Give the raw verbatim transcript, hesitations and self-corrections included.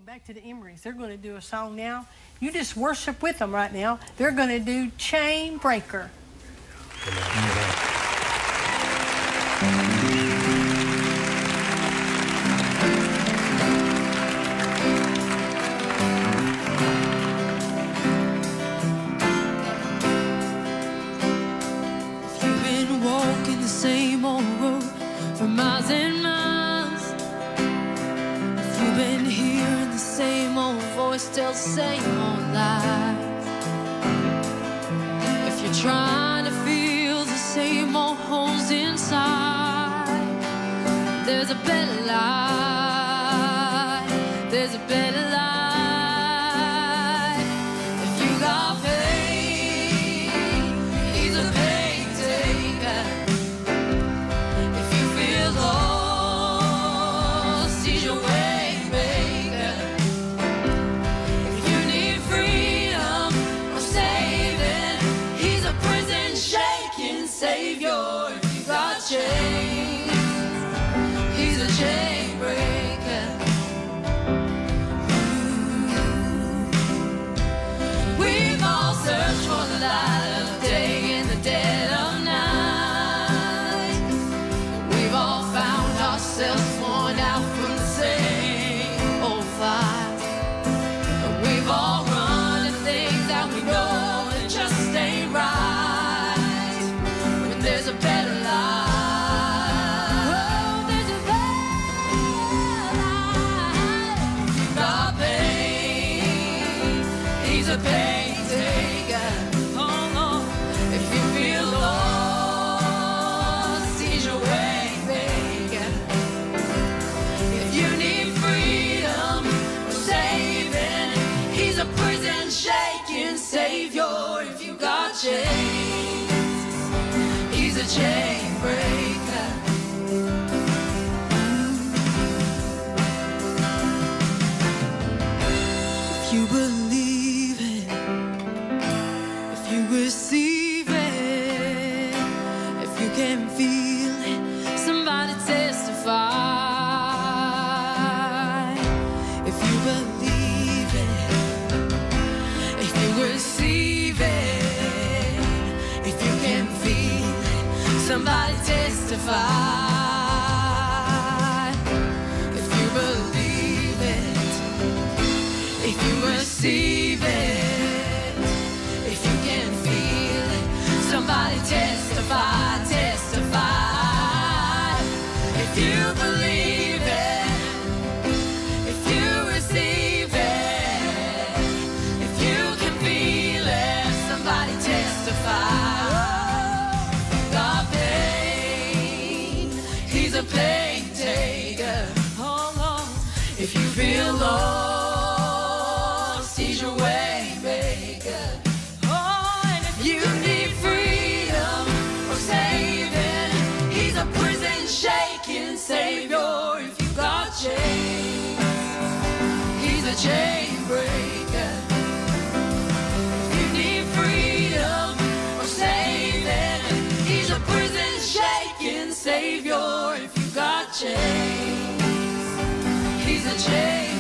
Back to the Emerys. They're going to do a song now. You just worship with them right now. They're going to do Chain Breaker. If you've been walking the same old road for miles and miles, if you've been hearing the same old voice tell the same old lies, if you're trying to feel the same old holes inside, there's a better life, there's a better life. If you got pain, he's a pain taker. If you feel lost, he's your way maker. If you need freedom or saving, he's a prison shaking savior. If you got chains, he's a chain breaker. We've all searched for the light of day in the dead of night. We've all found ourselves worn out from the same old fight. We've all run to things that we know that just ain't right. When there's a better life, oh, there's a better life. If you got pain, he's a pain taker. Oh, Lord. If you feel lost, he's your way maker. If you need freedom or saving, he's a prison shaking savior. If you got chains, he's a chain breaker. If you believe it, if you receive it, if you can feel it, somebody testify. If you believe it, if you receive it, if you can feel it, somebody testify. If you believe it, if you receive it, if you can feel it, somebody testify, testify. If you believe it, if you receive it, if you can feel it, somebody testify. Oh, got pain, he's a pain taker. Oh, Lord. If you feel lost, he's your way maker. Oh, and if you need freedom or saving, he's a prison shaking savior. If you got chains, he's a chain breaker. If you need freedom or saving, he's a prison shaking savior. If you got chains, he's a chain